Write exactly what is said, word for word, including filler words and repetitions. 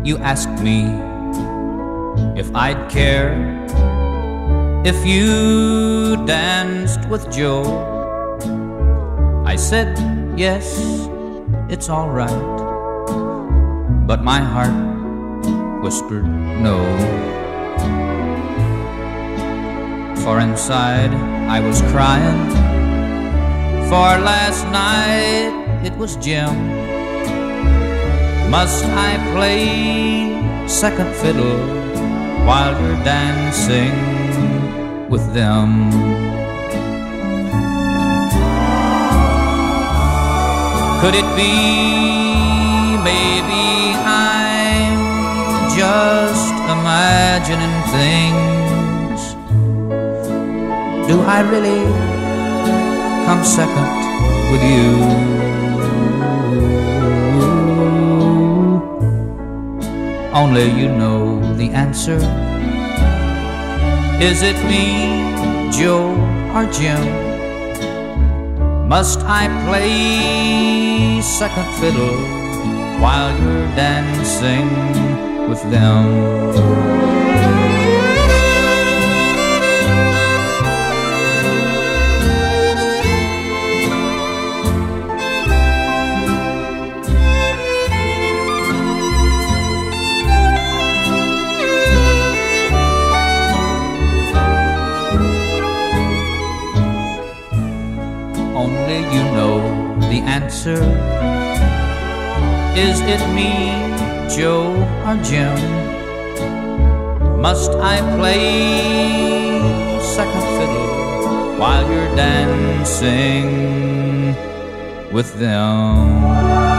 you asked me if I'd care if you danced with Joe. I said, yes, it's all right, but my heart whispered no. For inside I was crying, for last night it was Jim. Must I play second fiddle while you're dancing with them? Could it be maybe I'm just imagining things? Do I really come second with you? Only you know the answer. Is it me, Joe, or Jim? Must I play second fiddle while you're dancing with them? Only you know the answer. Is it me, Joe, or Jim? Must I play second fiddle while you're dancing with them?